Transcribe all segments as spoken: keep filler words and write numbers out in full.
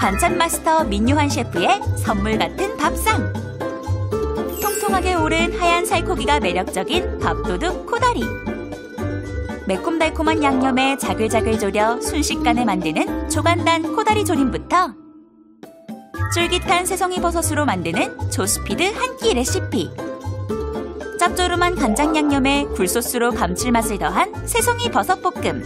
반찬 마스터 민요한 셰프의 선물 같은 밥상. 통통하게 오른 하얀 살코기가 매력적인 밥도둑 코다리. 매콤달콤한 양념에 자글자글 졸여 순식간에 만드는 초간단 코다리 조림부터 쫄깃한 새송이 버섯으로 만드는 조스피드 한 끼 레시피. 짭조름한 간장 양념에 굴소스로 감칠맛을 더한 새송이 버섯 볶음.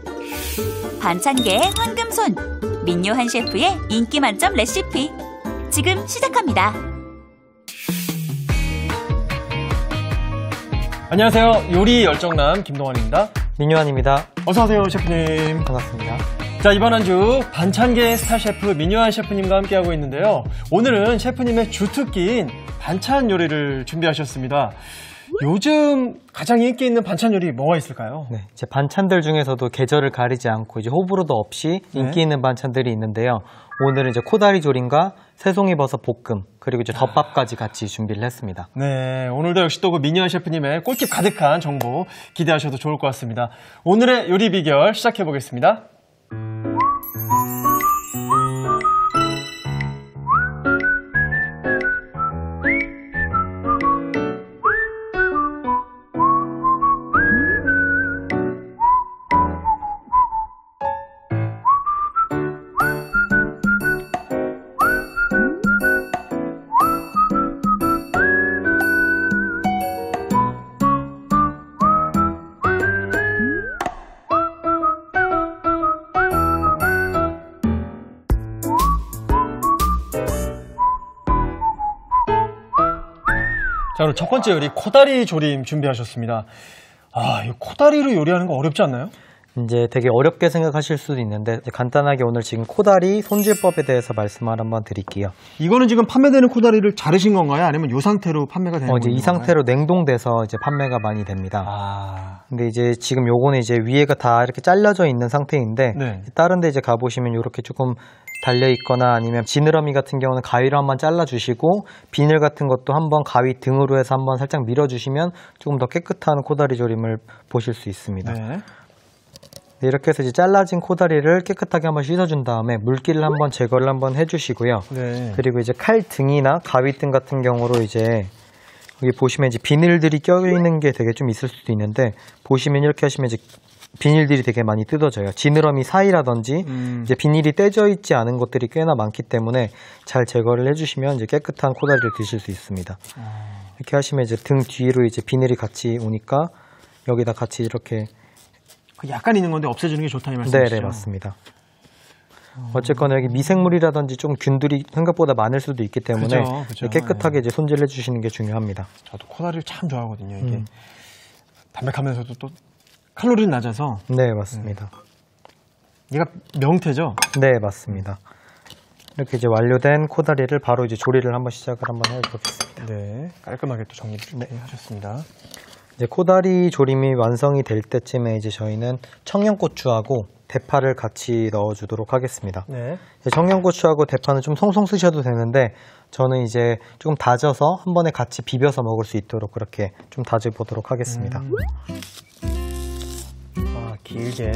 반찬계의 황금손 민요한 셰프의 인기 만점 레시피. 지금 시작합니다. 안녕하세요. 요리 열정남 김동환입니다. 민요한입니다. 어서오세요, 셰프님. 반갑습니다. 자, 이번 한 주 반찬계의 스타 셰프 민요한 셰프님과 함께하고 있는데요. 오늘은 셰프님의 주특기인 반찬 요리를 준비하셨습니다. 요즘 가장 인기 있는 반찬 요리 뭐가 있을까요? 네, 이제 반찬들 중에서도 계절을 가리지 않고 이제 호불호도 없이 인기 네. 있는 반찬들이 있는데요. 오늘은 이제 코다리 조림과 새송이 버섯 볶음 그리고 이제 덮밥까지 같이 준비를 했습니다. 네, 오늘도 역시 또 그 민요한 셰프님의 꿀팁 가득한 정보 기대하셔도 좋을 것 같습니다. 오늘의 요리 비결 시작해 보겠습니다. 자, 오늘 첫 번째 요리 코다리 조림 준비하셨습니다. 아, 이 코다리로 요리하는 거 어렵지 않나요? 이제 되게 어렵게 생각하실 수도 있는데 이제 간단하게 오늘 지금 코다리 손질법에 대해서 말씀을 한번 드릴게요. 이거는 지금 판매되는 코다리를 자르신 건가요? 아니면 이 상태로 판매가 되는 어, 이제 건가요? 이 상태로 냉동돼서 이제 판매가 많이 됩니다. 아. 근데 이제 지금 요거는 이제 위에가 다 이렇게 잘려져 있는 상태인데 네. 다른 데 이제 가보시면 이렇게 조금 달려 있거나 아니면 지느러미 같은 경우는 가위로 한번 잘라주시고 비늘 같은 것도 한번 가위 등으로 해서 한번 살짝 밀어주시면 조금 더 깨끗한 코다리 조림을 보실 수 있습니다. 네. 네, 이렇게 해서 이제 잘라진 코다리를 깨끗하게 한번 씻어준 다음에 물기를 한번 제거를 한번 해주시고요. 네. 그리고 이제 칼 등이나 가위 등 같은 경우로 이제 여기 보시면 이제 비닐들이 껴있는 게 되게 좀 있을 수도 있는데 보시면 이렇게 하시면 이제 비닐들이 되게 많이 뜯어져요. 지느러미 사이라든지 음. 이제 비닐이 떼져 있지 않은 것들이 꽤나 많기 때문에 잘 제거를 해주시면 이제 깨끗한 코다리를 드실 수 있습니다. 아. 이렇게 하시면 이제 등 뒤로 이제 비닐이 같이 오니까 여기다 같이 이렇게 약간 있는 건데 없애주는 게 좋다는 말씀이시죠? 네네 맞습니다. 어쨌거나 여기 미생물이라든지 좀 균들이 생각보다 많을 수도 있기 때문에 그죠, 그죠. 깨끗하게 이제 손질해 주시는 게 중요합니다. 저도 코다리를 참 좋아하거든요. 이게 음. 담백하면서도 또 칼로리는 낮아서. 네 맞습니다. 얘가 명태죠? 네 맞습니다. 이렇게 이제 완료된 코다리를 바로 이제 조리를 한번 시작을 한번 해보겠습니다. 네, 깔끔하게 또 정리를 네. 하셨습니다. 이제 코다리 조림이 완성이 될 때쯤에 이제 저희는 청양고추하고 대파를 같이 넣어주도록 하겠습니다. 네. 청양고추하고 대파는 좀 송송 쓰셔도 되는데 저는 이제 조금 다져서 한 번에 같이 비벼서 먹을 수 있도록 그렇게 좀 다져보도록 하겠습니다. 음. 아, 길게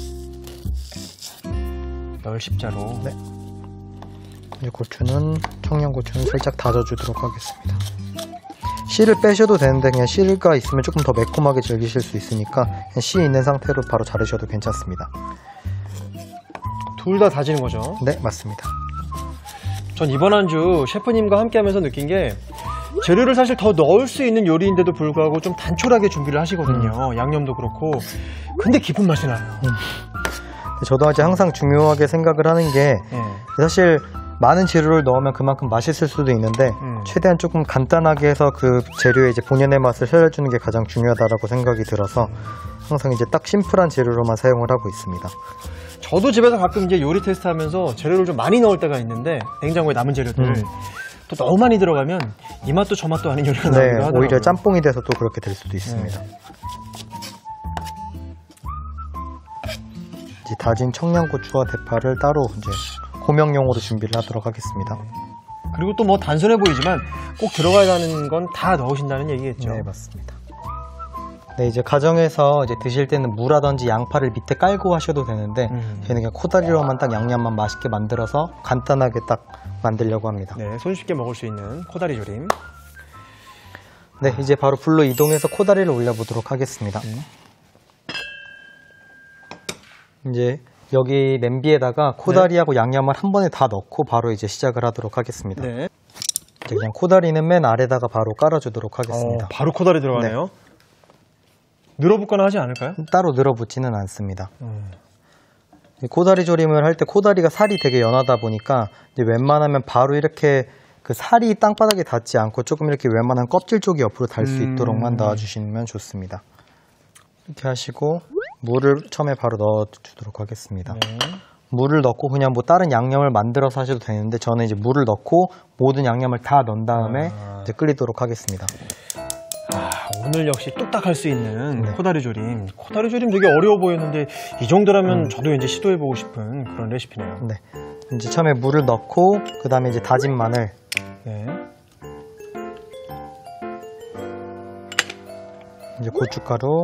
널십자로. 네. 이제 고추는 청양고추는 살짝 다져주도록 하겠습니다. 씨를 빼셔도 되는데 그냥 씨가 있으면 조금 더 매콤하게 즐기실 수 있으니까 그냥 씨 있는 상태로 바로 자르셔도 괜찮습니다. 둘 다 다지는 거죠? 네 맞습니다. 전 이번 한 주 셰프님과 함께 하면서 느낀 게 재료를 사실 더 넣을 수 있는 요리인데도 불구하고 좀 단촐하게 준비를 하시거든요. 음. 양념도 그렇고. 근데 깊은 맛이 나요. 음. 저도 이제 항상 중요하게 생각을 하는 게 네. 사실 많은 재료를 넣으면 그만큼 맛있을 수도 있는데 음. 최대한 조금 간단하게 해서 그 재료의 이제 본연의 맛을 살려주는 게 가장 중요하다라고 생각이 들어서 항상 이제 딱 심플한 재료로만 사용을 하고 있습니다. 저도 집에서 가끔 이제 요리 테스트 하면서 재료를 좀 많이 넣을 때가 있는데 냉장고에 남은 재료들 음. 또 너무 많이 들어가면 이 맛도 저 맛도 아닌 요리가 네, 나오기도 하더라고요. 오히려 짬뽕이 돼서 또 그렇게 될 수도 있습니다. 네. 이제 다진 청양고추와 대파를 따로 이제 고명용으로 준비를 하도록 하겠습니다. 그리고 또 뭐 단순해 보이지만 꼭 들어가야 하는 건 다 넣으신다는 얘기겠죠. 네, 맞습니다. 네, 이제 가정에서 이제 드실 때는 무라든지 양파를 밑에 깔고 하셔도 되는데 음. 저희는 그냥 코다리로만 딱 양념만 맛있게 만들어서 간단하게 딱 만들려고 합니다. 네, 손쉽게 먹을 수 있는 코다리 조림. 네, 이제 바로 불로 이동해서 코다리를 올려보도록 하겠습니다. 음. 이제 여기 냄비에다가 코다리하고 양념을 한 번에 다 넣고 바로 이제 시작을 하도록 하겠습니다. 네. 이제 그냥 코다리는 맨 아래다가 바로 깔아주도록 하겠습니다. 어, 바로 코다리 들어가네요. 늘어붙거나 하지 않을까요? 따로 늘어붙지는 않습니다. 음. 이 코다리 조림을 할 때 코다리가 살이 되게 연하다 보니까 이제 웬만하면 바로 이렇게 그 살이 땅바닥에 닿지 않고 조금 이렇게 웬만한 껍질 쪽이 옆으로 달 수 음. 있도록만 넣어주시면 좋습니다. 이렇게 하시고 물을 처음에 바로 넣어주도록 하겠습니다. 네. 물을 넣고 그냥 뭐 다른 양념을 만들어서 하셔도 되는데 저는 이제 물을 넣고 모든 양념을 다 넣은 다음에 아. 이제 끓이도록 하겠습니다. 아, 오늘 역시 뚝딱 할 수 있는 네. 코다리 조림. 코다리 조림 되게 어려워 보였는데 이 정도라면 음. 저도 이제 시도해보고 싶은 그런 레시피네요. 네. 이제 처음에 물을 넣고 그 다음에 이제 다진 마늘, 네. 이제 고춧가루,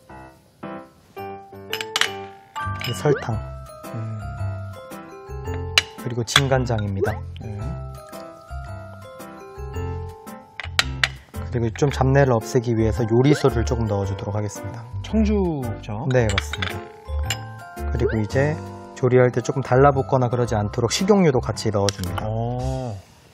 이제 설탕, 음. 그리고 진간장입니다. 네. 그리고 좀 잡내를 없애기 위해서 요리소를 조금 넣어주도록 하겠습니다. 청주죠? 네, 맞습니다. 그리고 이제 조리할 때 조금 달라붙거나 그러지 않도록 식용유도 같이 넣어줍니다. 어.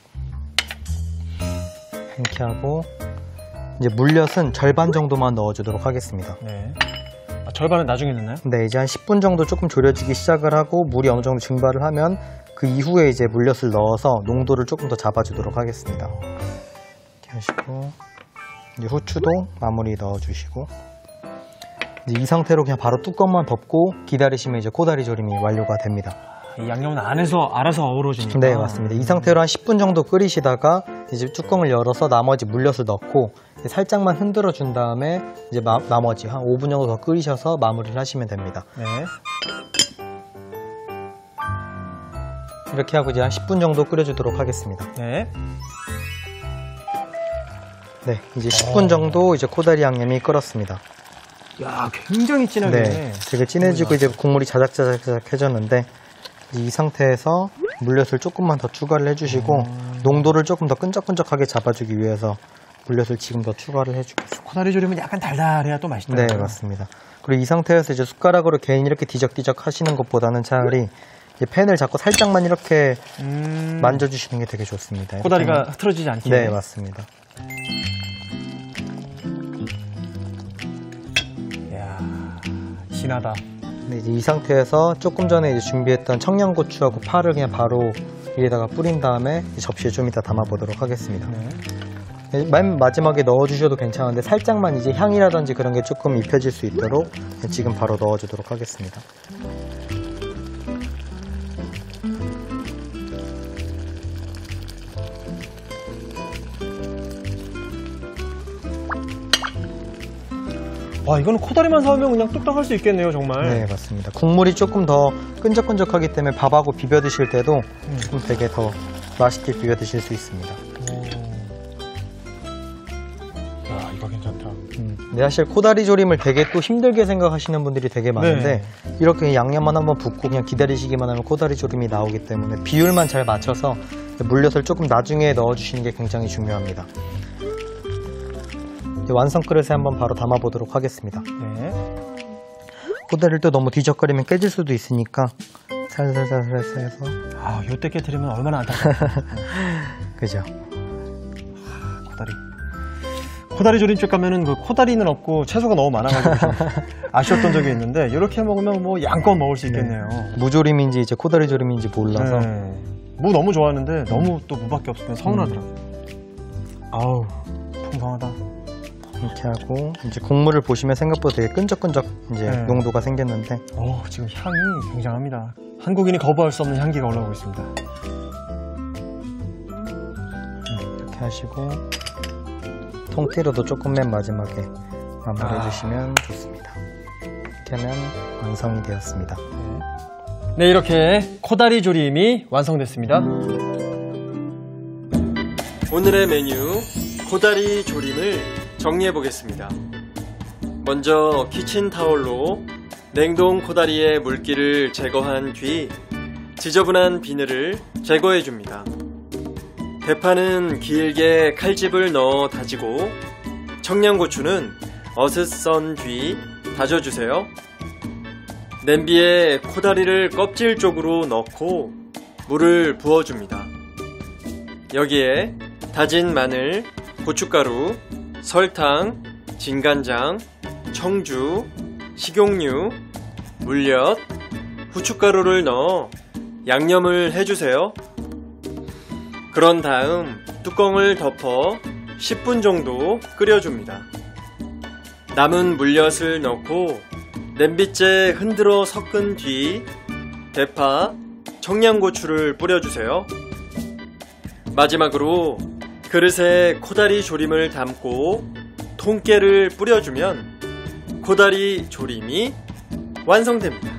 이렇게 하고 이제 물엿은 절반 정도만 넣어주도록 하겠습니다. 네. 아, 절반은 나중에 넣나요? 네, 이제 한 십 분 정도 조금 졸여지기 시작을 하고 물이 어느 정도 증발을 하면 그 이후에 이제 물엿을 넣어서 농도를 조금 더 잡아주도록 하겠습니다. 이렇게 하시고 이제 후추도 마무리 넣어주시고 이제 이 상태로 그냥 바로 뚜껑만 덮고 기다리시면 이제 코다리 조림이 완료가 됩니다. 이 양념은 안에서 알아서 어우러지니까. 네, 맞습니다. 이 상태로 한 십 분 정도 끓이시다가 이제 뚜껑을 열어서 나머지 물엿을 넣고 살짝만 흔들어 준 다음에 이제 마, 나머지 한 오 분 정도 더 끓이셔서 마무리를 하시면 됩니다. 네. 이렇게 하고 이제 한 십 분 정도 끓여주도록 하겠습니다. 네. 네, 이제 십 분 정도 이제 코다리 양념이 끓었습니다. 야, 굉장히 진하게. 네, 되게 진해지고 이제 국물이 자작자작해졌는데 이 상태에서 물엿을 조금만 더 추가를 해주시고 음. 농도를 조금 더 끈적끈적하게 잡아주기 위해서 물엿을 지금 더 추가를 해주겠습니다. 코다리 조림은 약간 달달해야 또 맛있다. 네, 맞습니다. 그리고 이 상태에서 이제 숟가락으로 괜히 이렇게 뒤적뒤적 하시는 것보다는 차라리 이제 팬을 잡고 살짝만 이렇게 음. 만져주시는 게 되게 좋습니다. 코다리가 이렇게 흐트러지지 않게. 네, 맞습니다. 이야, 진하다. 네, 이제 이 상태에서 조금 전에 이제 준비했던 청양고추하고 파를 그냥 바로 위에다가 뿌린 다음에 접시에 좀 이따 담아보도록 하겠습니다. 네. 네, 맨 마지막에 넣어주셔도 괜찮은데 살짝만 이제 향이라든지 그런 게 조금 입혀질 수 있도록 지금 바로 넣어주도록 하겠습니다. 와, 이거는 코다리만 사오면 그냥 뚝딱 할 수 있겠네요, 정말. 네, 맞습니다. 국물이 조금 더 끈적끈적하기 때문에 밥하고 비벼 드실 때도 음. 조금 되게 더 맛있게 비벼 드실 수 있습니다. 오. 야, 이거 괜찮다. 음, 네, 사실 코다리 조림을 되게 또 힘들게 생각하시는 분들이 되게 많은데 네. 이렇게 양념만 한번 붓고 그냥 기다리시기만 하면 코다리 조림이 나오기 때문에 비율만 잘 맞춰서 물엿을 조금 나중에 넣어주시는 게 굉장히 중요합니다. 이제 완성 그릇에 한번 바로 담아보도록 하겠습니다. 네. 코다리를 또 너무 뒤적거리면 깨질 수도 있으니까 살살살살 해서 아, 요때 깨트리면 얼마나 안타까워. 그죠? 코다리. 코다리 조림집 가면은 그 코다리는 없고 채소가 너무 많아가지고 좀 아쉬웠던 적이 있는데 이렇게 먹으면 뭐 양껏 먹을 수 있겠네요. 무조림인지 이제 코다리 조림인지 몰라서 네. 무 너무 좋아하는데 너무 또 무밖에 없으면 서운하더라고요. 아우, 풍성하다. 이렇게 하고 이제 국물을 보시면 생각보다 되게 끈적끈적 이제 네. 농도가 생겼는데 오, 지금 향이 굉장합니다. 한국인이 거부할 수 없는 향기가 올라오고 있습니다. 이렇게 하시고 통깨로도 조금 맨 마지막에 마무리해 아. 주시면 좋습니다. 이렇게 하면 완성이 되었습니다. 네, 이렇게 코다리 조림이 완성됐습니다. 오늘의 메뉴 코다리 조림을 정리해 보겠습니다. 먼저 키친타올로 냉동 코다리의 물기를 제거한 뒤 지저분한 비늘을 제거해 줍니다. 대파는 길게 칼집을 넣어 다지고 청양고추는 어슷 썬 뒤 다져주세요. 냄비에 코다리를 껍질 쪽으로 넣고 물을 부어줍니다. 여기에 다진 마늘, 고춧가루, 설탕, 진간장, 청주, 식용유, 물엿, 후춧가루를 넣어 양념을 해주세요. 그런 다음 뚜껑을 덮어 십 분 정도 끓여줍니다. 남은 물엿을 넣고 냄비째 흔들어 섞은 뒤 대파, 청양고추를 뿌려주세요. 마지막으로 그릇에 코다리 조림을 담고 통깨를 뿌려주면 코다리 조림이 완성됩니다.